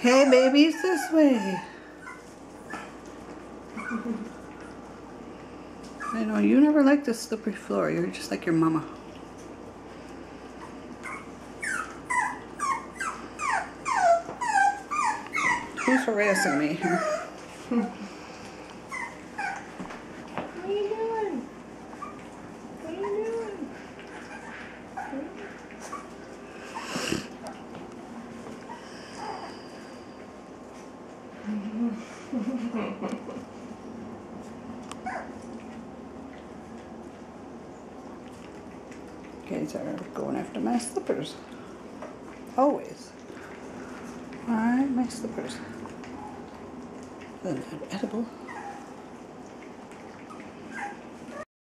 Okay, babies, this way. I know, you never liked the slippery floor. You're just like your mama. Who's harassing me here? What are you doing? What are you doing? Kids are going after my slippers. Always. Alright, my slippers. They're not edible.